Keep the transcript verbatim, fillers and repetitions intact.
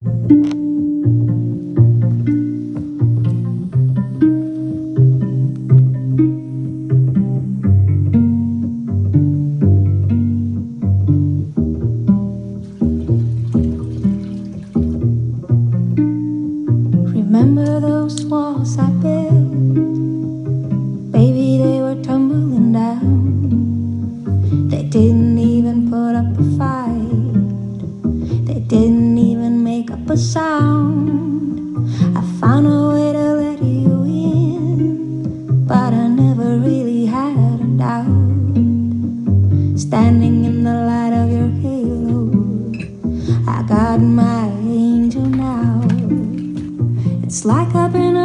Remember those walls I built? Baby, they were tumbling down. They didn't even put up a fight. They didn't even make up a sound. I found a way to let you in, but I never really had a doubt. Standing in the light of your halo, I got my angel now. It's like I've been